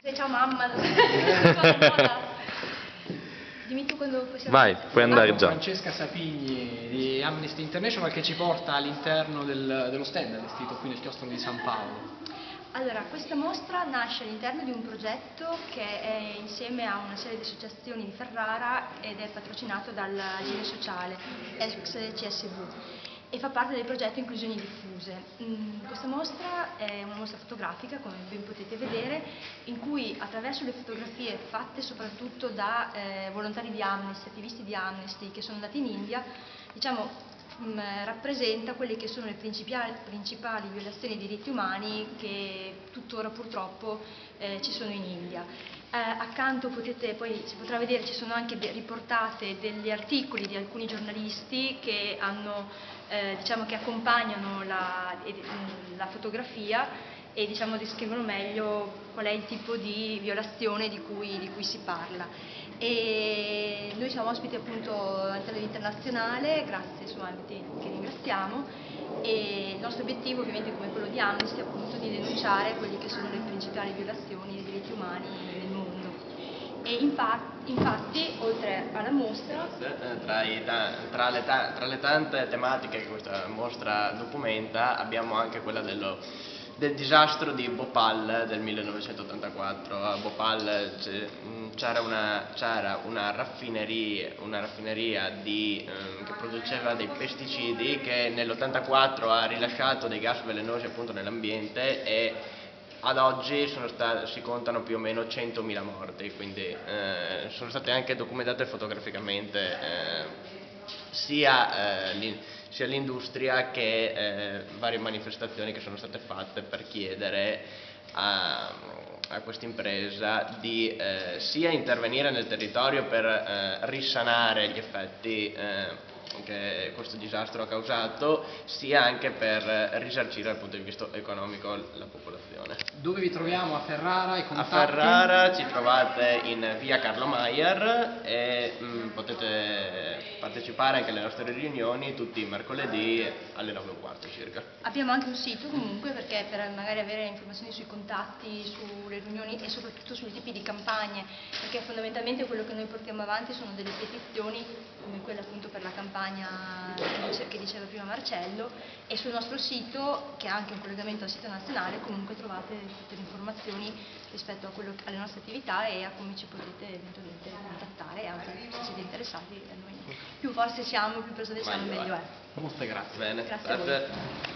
Ciao mamma, dimmi tu quando possiamo. Vai, puoi andare già. Francesca Sapigni di Amnesty International che ci porta all'interno dello stand allestito qui nel chiostro di San Paolo. Allora, questa mostra nasce all'interno di un progetto che è insieme a una serie di associazioni di Ferrara ed è patrocinato dall'Agire Sociale, ex CSV, e fa parte del progetto Inclusioni Diffuse. Questa mostra è una mostra fotografica, come ben potete vedere, in cui attraverso le fotografie fatte soprattutto da volontari di Amnesty, attivisti di Amnesty che sono andati in India, diciamo, rappresenta quelle che sono le principali violazioni dei diritti umani che tuttora purtroppo ci sono in India. Accanto poi si potrà vedere, ci sono anche riportate degli articoli di alcuni giornalisti che diciamo, che accompagnano la fotografia e diciamo, descrivono meglio qual è il tipo di violazione di cui si parla. E noi siamo ospiti appunto all'interno internazionale, grazie insomma, che ringraziamo, e il nostro obiettivo ovviamente come quello di Amnesty è appunto di denunciare quelle che sono le principali violazioni dei diritti umani nel mondo. E infatti oltre alla mostra, tra le tante tematiche che questa mostra documenta abbiamo anche quella del disastro di Bhopal del 1984. A Bhopal c'era una raffineria che produceva dei pesticidi che nell'84 ha rilasciato dei gas velenosi appunto nell'ambiente, e ad oggi si contano più o meno 100.000 morti, quindi sono state anche documentate fotograficamente sia l'industria che varie manifestazioni che sono state fatte per chiedere a questa impresa di sia intervenire nel territorio per risanare gli effetti che questo disastro ha causato, sia anche per risarcire dal punto di vista economico la popolazione. Dove vi troviamo? A Ferrara? I contatti? A Ferrara ci trovate in via Carlo Maier e potete partecipare anche alle nostre riunioni tutti i mercoledì alle 9:15 circa. abbiamo anche un sito comunque, perché per magari avere informazioni sui contatti, sulle riunioni e soprattutto sui tipi di campagne, perché fondamentalmente quello che noi portiamo avanti sono delle petizioni come quella appunto per la campagna che diceva prima Marcello, e sul nostro sito, che ha anche un collegamento al sito nazionale, comunque trovate tutte le informazioni rispetto alle nostre attività e a come ci potete eventualmente contattare, anche se siete interessati a noi. Più forze siamo, più persone siamo, meglio è. Molte grazie. Bene, Grazie a voi.